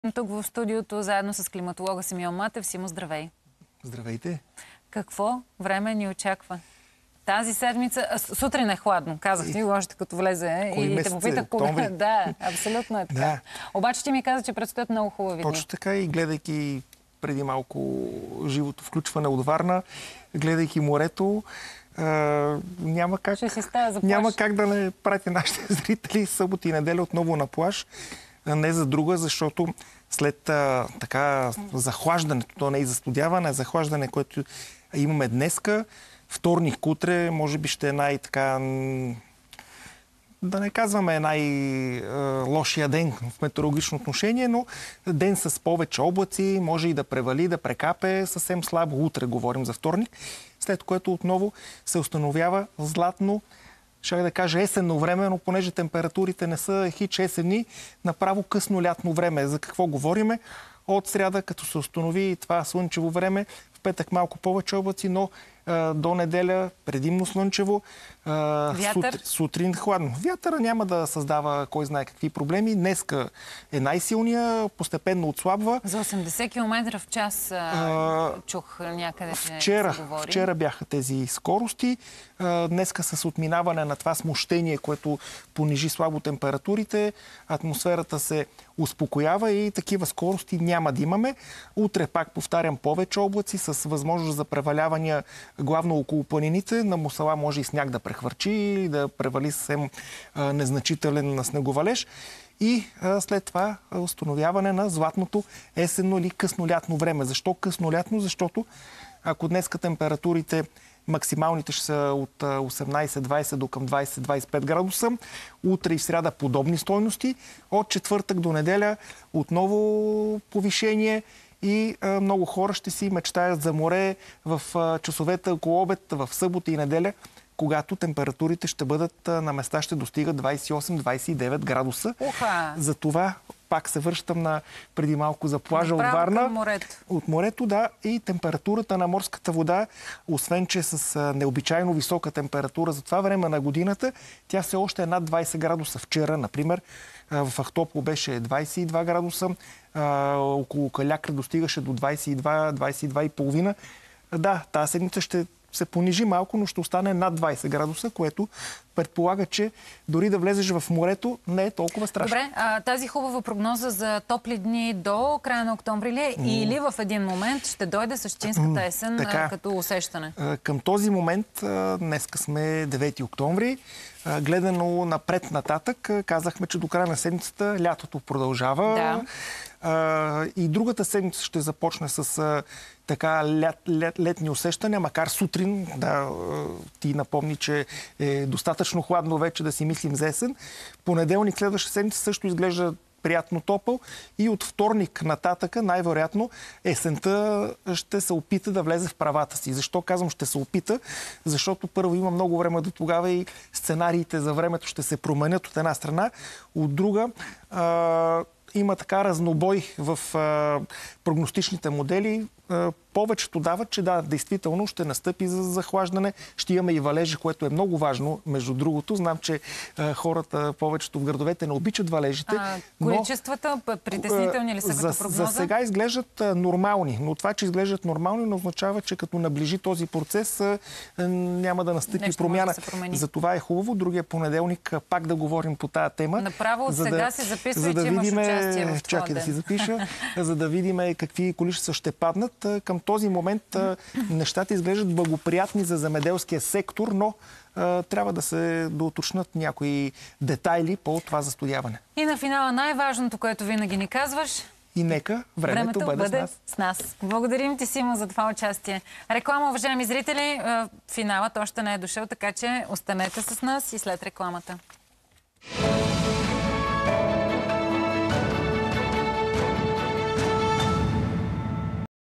Тук в студиото, заедно с климатолога Симеон Матев. Симо, здравей! Здравейте! Какво време ни очаква? Тази седмица... Сутрин е хладно, казах ти, още като влезе. Кой и те попитах кога. Да, абсолютно е така. Да. Обаче ти ми каза, че предстоят много хубави дни. Точно така, и гледайки преди малко живото включване от Варна, гледайки морето, няма как да не прати нашите зрители събота и неделя отново на плаж. Не за друга, защото след захлаждането, то не е и застудяване, а захлаждане, което имаме днеска, вторник утре, може би ще е най-така, да не казваме най-лошия ден в метеорологично отношение, но ден с повече облаци, може и да превали, да прекапе съвсем слабо. Утре говорим за вторник, след което отново се установява златно, ще да кажа есенно време, но понеже температурите не са хич есенни, направо късно лятно време. За какво говориме? От сряда, като се установи това слънчево време, в петък малко повече облаци, но до неделя предимно слънчево, сутрин хладно. Вятъра няма да създава кой знае какви проблеми. Днеска е най-силния, постепенно отслабва. За 80 км в час чух някъде, Вчера бяха тези скорости. Днеска с отминаване на това смущение, което понижи слабо температурите, атмосферата се успокоява и такива скорости няма да имаме. Утре, пак повтарям, повече облаци с възможност за превалявания главно около планините. На Мусала може и сняг да прехвърчи или да превали съвсем незначителен снеговалеж. И след това установяване на златното есенно или късно лятно време. Защо късно лятно? Защото ако днеска температурите максималните ще са от 18-20 до към 20-25 градуса. Утре и в сряда подобни стойности. От четвъртък до неделя отново повишение и много хора ще си мечтаят за море в часовете около обед, в събота и неделя, когато температурите ще бъдат на места, ще достигат 28-29 градуса. Затова пак се връщам преди малко за плажа от Варна. От морето, да. И температурата на морската вода, освен че с необичайно висока температура за това време на годината, тя все още е над 20 градуса. Вчера, например, в Ахтопол беше 22 градуса, около Калякра достигаше до 22-22,5. Да, тази седмица ще се понижи малко, но ще остане над 20 градуса, което предполага, че дори да влезеш в морето, не е толкова страшно. Добре, тази хубава прогноза за топли дни до края на октомври ли е, или в един момент ще дойде същинската есен като усещане? Към този момент, днеска сме 9 октомври, гледано напред-нататък, казахме, че до края на седмицата лятото продължава. Да. И другата седмица ще започне с летни усещания, макар сутрин, ти напомни, че е достатъчно хладно вече да си мислим за есен. Понеделник, следваща седмица също изглежда приятно топъл и от вторник нататъка най-вероятно есента ще се опита да влезе в правата си. Защо казвам ще се опита? Защото първо има много време до тогава и сценариите за времето ще се променят от една страна, от друга има така разнобой в прогностичните модели. Повечето дават, че да, действително ще настъпи за захлаждане. Ще имаме и валежи, което е много важно. Между другото, знам, че хората повечето в градовете не обичат валежите. Количествата притеснителни ли са като прогноза? За сега изглеждат нормални. Но това, че изглеждат нормални, не означава, че като наближи този процес няма да настъпи промяна. За това е хубаво. Другия понеделник пак да говорим по тая тема. Направо от сега се записва, че имаш участие в това. Чакай да си запиша, за да видим какви количества ще паднат. Към този момент нещата изглеждат благоприятни за земеделския сектор, но трябва да се доуточнят някои детайли по това застудяване. И на финала най-важното, което винаги ни казваш. И нека времето бъде с нас. Благодарим ти, Симо, за това участие. Реклама, уважаеми зрители. Финалът още не е дошъл, така че останете с нас и след рекламата.